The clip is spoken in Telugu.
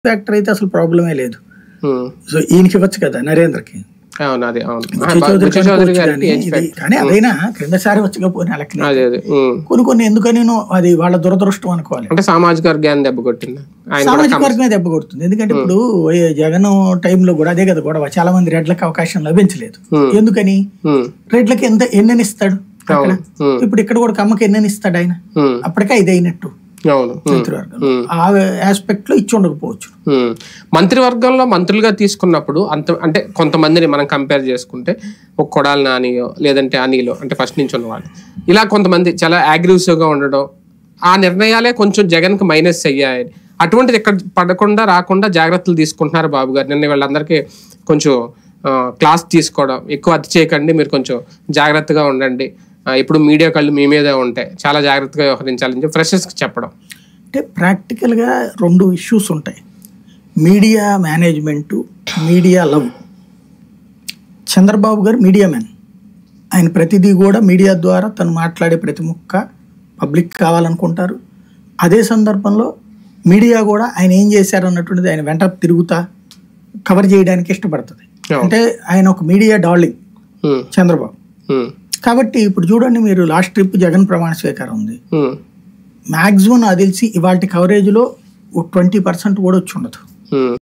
ఫ్యాక్టర్ అయితే అసలు ప్రాబ్లమే లేదు. సో ఈయనకి ఇవ్వచ్చు కదా నరేంద్రకి, కానీ అదైనా క్రిందసారి వచ్చకపోయినా కొన్ని ఎందుకని అది వాళ్ళ దురదృష్టం అనుకోవాలి. సామాజిక వర్గాన్ని దెబ్బ కొట్టింది, సామాజిక వర్గమే దెబ్బ కొడుతుంది. ఎందుకంటే ఇప్పుడు జగన్ టైంలో కూడా అదే కదా గొడవ, చాలా మంది రెడ్లకు అవకాశం లభించలేదు. ఎందుకని రెడ్లకి ఎన్నెని ఇస్తాడు అక్కడ, ఇప్పుడు ఇక్కడ కూడా కమ్మకి ఎన్నెని ఇస్తాడు ఆయన, అప్పటికే ఇది అయినట్టు. ఆ ఆస్పెక్ట్ లో ఇచ్చి ఉండకపోవచ్చు. మంత్రివర్గంలో మంత్రులుగా తీసుకున్నప్పుడు అంటే కొంతమందిని మనం కంపేర్ చేసుకుంటే ఒక కొడాలి నానియో లేదంటే అనిలో అంటే ఫస్ట్ నుంచి ఉన్నవాళ్ళు, ఇలా కొంతమంది చాలా అగ్రెసివ్ గా ఉండడం, ఆ నిర్ణయాలే కొంచెం జగన్ కి మైనస్ అయ్యాయి. అటువంటిది ఎక్కడ పడకుండా రాకుండా జాగ్రత్తలు తీసుకుంటున్నారు బాబు గారు. నిన్న వీళ్ళందరికీ కొంచెం క్లాస్ తీసుకోవడం, ఎక్కువ అతి చేయకండి, మీరు కొంచెం జాగ్రత్తగా ఉండండి, ఇప్పుడు మీడియా కళ్ళు మీ మీదే ఉంటాయి, చాలా జాగ్రత్తగా వ్యవహరించాలని చెప్పి ఫ్రెషర్స్కి చెప్పడం. అంటే ప్రాక్టికల్గా 2 ఇష్యూస్ ఉంటాయి, media management, media love. Chandrababu గారు మీడియా మ్యాన్, ఆయన ప్రతిదీ కూడా మీడియా ద్వారా తను మాట్లాడే ప్రతి ముక్క పబ్లిక్ కావాలనుకుంటారు. అదే సందర్భంలో మీడియా కూడా ఆయన ఏం చేశారు అన్నటువంటిది ఆయన వెంట తిరుగుతా కవర్ చేయడానికి ఇష్టపడుతుంది. అంటే ఆయన ఒక మీడియా డార్లింగ్ చంద్రబాబు. కాబట్టి ఇప్పుడు చూడండి, మీరు లాస్ట్ ట్రిప్ జగన్ ప్రమాణ స్వీకారం ఉంది, మాక్సిమం నాకు తెలిసి ఇవాళ కవరేజ్లో 20% కూడా వచ్చి ఉండదు.